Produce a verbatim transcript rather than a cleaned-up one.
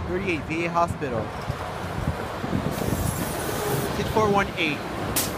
thirty-eight, V A Hospital. six four one eight.